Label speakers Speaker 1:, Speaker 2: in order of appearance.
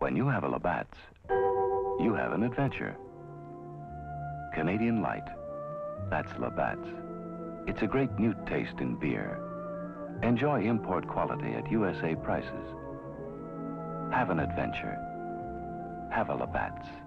Speaker 1: When you have a Labatt's, you have an adventure. Canadian Light, that's Labatt's. It's a great new taste in beer. Enjoy import quality at USA prices. Have an adventure. Have a Labatt's.